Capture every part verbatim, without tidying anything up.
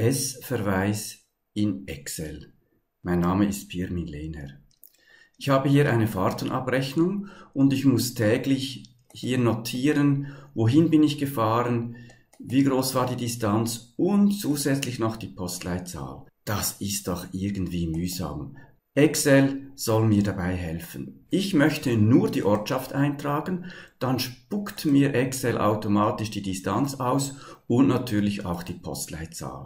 S-Verweis in Excel. Mein Name ist Pirmin Lehner. Ich habe hier eine Fahrtenabrechnung und ich muss täglich hier notieren, wohin bin ich gefahren, wie groß war die Distanz und zusätzlich noch die Postleitzahl. Das ist doch irgendwie mühsam. Excel soll mir dabei helfen. Ich möchte nur die Ortschaft eintragen, dann spuckt mir Excel automatisch die Distanz aus und natürlich auch die Postleitzahl.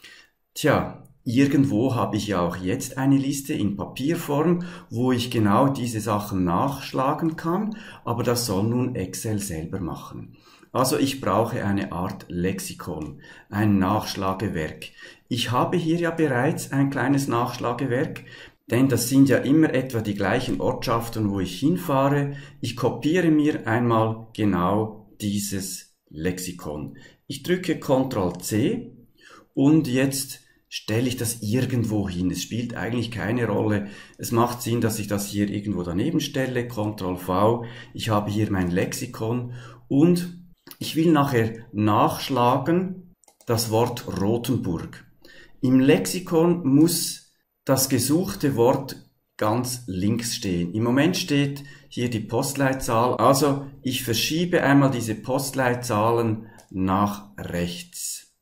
Tja, irgendwo habe ich ja auch jetzt eine Liste in Papierform, wo ich genau diese Sachen nachschlagen kann, aber das soll nun Excel selber machen. Also ich brauche eine Art Lexikon, ein Nachschlagewerk. Ich habe hier ja bereits ein kleines Nachschlagewerk, denn das sind ja immer etwa die gleichen Ortschaften, wo ich hinfahre. Ich kopiere mir einmal genau dieses Lexikon. Ich drücke Ctrl C und jetzt stelle ich das irgendwo hin. Es spielt eigentlich keine Rolle. Es macht Sinn, dass ich das hier irgendwo daneben stelle. Ctrl V. Ich habe hier mein Lexikon und ich will nachher nachschlagen das Wort Rothenburg. Im Lexikon muss das gesuchte Wort ganz links stehen. Im Moment steht hier die Postleitzahl, also ich verschiebe einmal diese Postleitzahlen nach rechts.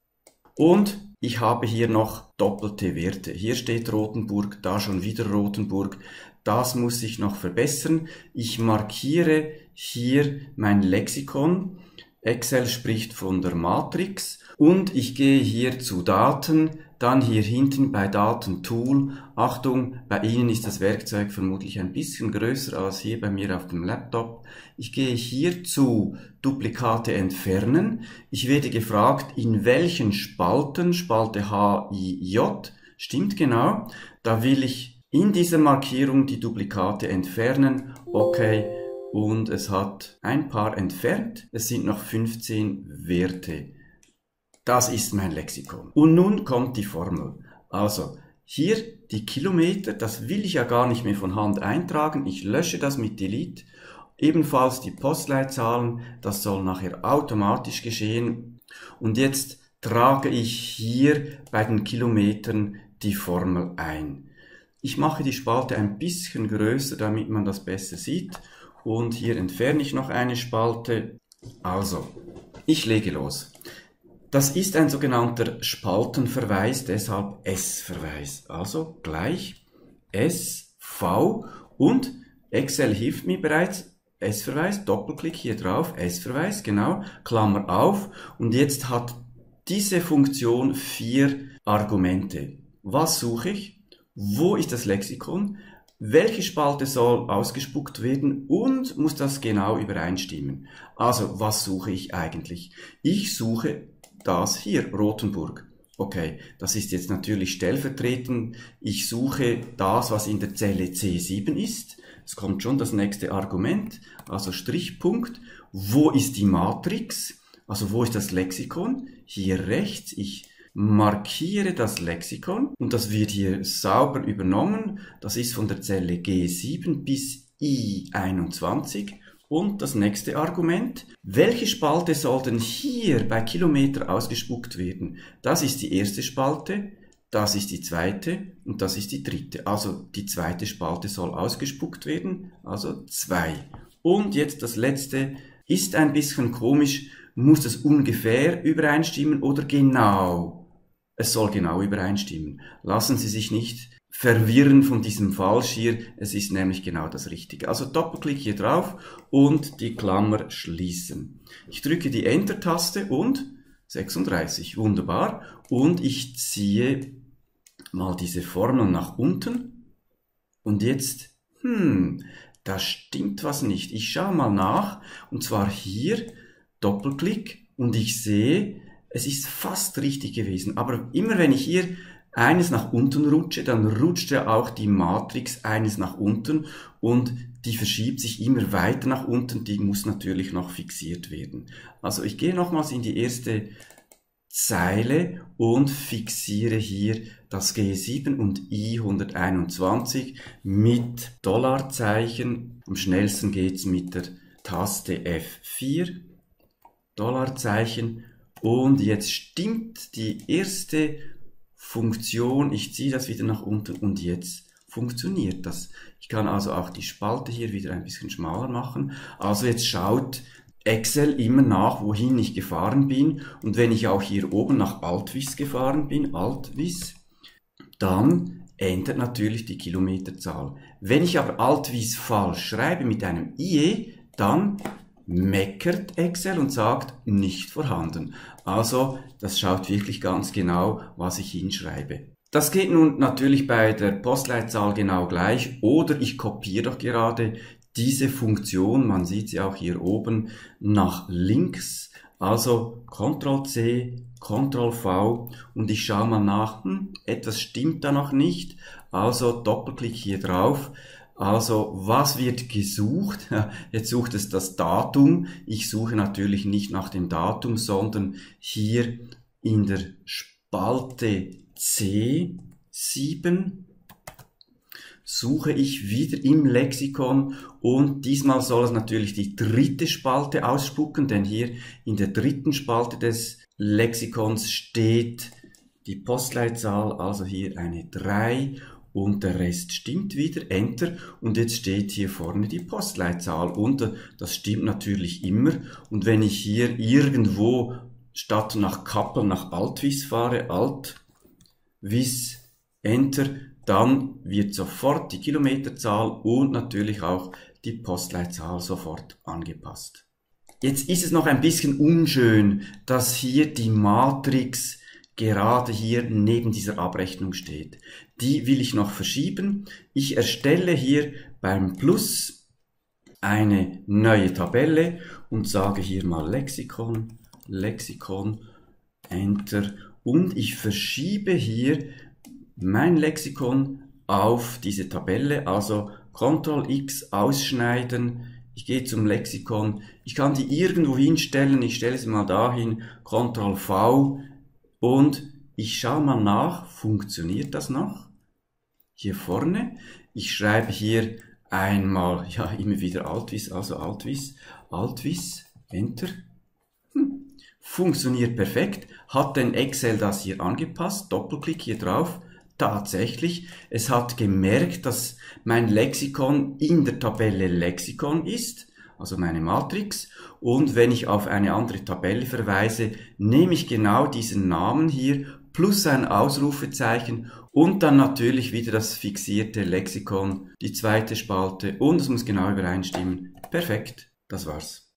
Und ich habe hier noch doppelte Werte. Hier steht Rothenburg, da schon wieder Rothenburg. Das muss ich noch verbessern. Ich markiere hier mein Lexikon. Excel spricht von der Matrix und ich gehe hier zu Daten, dann hier hinten bei Datentool. Achtung, bei Ihnen ist das Werkzeug vermutlich ein bisschen größer als hier bei mir auf dem Laptop. Ich gehe hier zu Duplikate entfernen. Ich werde gefragt, in welchen Spalten, Spalte H I J, stimmt genau, da will ich in dieser Markierung die Duplikate entfernen. Okay. Und es hat ein paar entfernt. Es sind noch fünfzehn Werte. Das ist mein Lexikon. Und nun kommt die Formel. Also hier die Kilometer, das will ich ja gar nicht mehr von Hand eintragen. Ich lösche das mit Delete. Ebenfalls die Postleitzahlen, das soll nachher automatisch geschehen. Und jetzt trage ich hier bei den Kilometern die Formel ein. Ich mache die Spalte ein bisschen größer, damit man das besser sieht. Und hier entferne ich noch eine Spalte. Also, ich lege los. Das ist ein sogenannter Spaltenverweis, deshalb S-Verweis. Also gleich S, V und Excel hilft mir bereits. S-Verweis, Doppelklick hier drauf, S-Verweis, genau, Klammer auf. Und jetzt hat diese Funktion vier Argumente. Was suche ich? Wo ist das Lexikon? Welche Spalte soll ausgespuckt werden und muss das genau übereinstimmen? Also, was suche ich eigentlich? Ich suche das hier, Rothenburg. Okay, das ist jetzt natürlich stellvertretend. Ich suche das, was in der Zelle C sieben ist. Es kommt schon das nächste Argument, also Strichpunkt. Wo ist die Matrix? Also, wo ist das Lexikon? Hier rechts. Ich markiere das Lexikon und das wird hier sauber übernommen. Das ist von der Zelle G sieben bis I einundzwanzig. Und das nächste Argument. Welche Spalte soll denn hier bei Kilometer ausgespuckt werden? Das ist die erste Spalte, das ist die zweite und das ist die dritte. Also die zweite Spalte soll ausgespuckt werden, also zwei. Und jetzt das letzte, ist ein bisschen komisch, muss das ungefähr übereinstimmen oder genau? Es soll genau übereinstimmen. Lassen Sie sich nicht verwirren von diesem Falsch hier. Es ist nämlich genau das Richtige. Also Doppelklick hier drauf und die Klammer schließen. Ich drücke die Enter-Taste und sechsunddreißig. Wunderbar. Und ich ziehe mal diese Formel nach unten. Und jetzt, hm, da stimmt was nicht. Ich schaue mal nach. Und zwar hier, Doppelklick. Und ich sehe, es ist fast richtig gewesen, aber immer wenn ich hier eines nach unten rutsche, dann rutscht ja auch die Matrix eines nach unten und die verschiebt sich immer weiter nach unten, die muss natürlich noch fixiert werden. Also ich gehe nochmals in die erste Zeile und fixiere hier das G sieben und I hunderteinundzwanzig mit Dollarzeichen. Am schnellsten geht's mit der Taste F vier, Dollarzeichen. Und jetzt stimmt die erste Funktion, ich ziehe das wieder nach unten und jetzt funktioniert das. Ich kann also auch die Spalte hier wieder ein bisschen schmaler machen. Also jetzt schaut Excel immer nach, wohin ich gefahren bin. Und wenn ich auch hier oben nach Altwiss gefahren bin, Altwiss, dann ändert natürlich die Kilometerzahl. Wenn ich aber Altwiss falsch schreibe mit einem I E, dann meckert Excel und sagt, nicht vorhanden. Also, das schaut wirklich ganz genau, was ich hinschreibe. Das geht nun natürlich bei der Postleitzahl genau gleich, oder ich kopiere doch gerade diese Funktion, man sieht sie auch hier oben, nach links, also Ctrl C, Ctrl V und ich schaue mal nach, hm, etwas stimmt da noch nicht, also Doppelklick hier drauf. Also, was wird gesucht? Jetzt sucht es das Datum. Ich suche natürlich nicht nach dem Datum, sondern hier in der Spalte C sieben suche ich wieder im Lexikon und diesmal soll es natürlich die dritte Spalte ausspucken, denn hier in der dritten Spalte des Lexikons steht die Postleitzahl, also hier eine drei. Und der Rest stimmt wieder, Enter, und jetzt steht hier vorne die Postleitzahl und das stimmt natürlich immer. Und wenn ich hier irgendwo statt nach Kappel nach Altwiss fahre, Altwiss, Enter, dann wird sofort die Kilometerzahl und natürlich auch die Postleitzahl sofort angepasst. Jetzt ist es noch ein bisschen unschön, dass hier die Matrix gerade hier neben dieser Abrechnung steht. Die will ich noch verschieben. Ich erstelle hier beim Plus eine neue Tabelle und sage hier mal Lexikon, Lexikon, Enter und ich verschiebe hier mein Lexikon auf diese Tabelle, also Ctrl X ausschneiden. Ich gehe zum Lexikon. Ich kann die irgendwo hinstellen. Ich stelle sie mal dahin. Ctrl V. Und ich schaue mal nach, funktioniert das noch? Hier vorne, ich schreibe hier einmal, ja, immer wieder Altwiss, also Altwiss, Altwiss, Enter. Hm. Funktioniert perfekt. Hat denn Excel das hier angepasst? Doppelklick hier drauf. Tatsächlich, es hat gemerkt, dass mein Lexikon in der Tabelle Lexikon ist, also meine Matrix, und wenn ich auf eine andere Tabelle verweise, nehme ich genau diesen Namen hier plus ein Ausrufezeichen und dann natürlich wieder das fixierte Lexikon, die zweite Spalte und es muss genau übereinstimmen. Perfekt, das war's.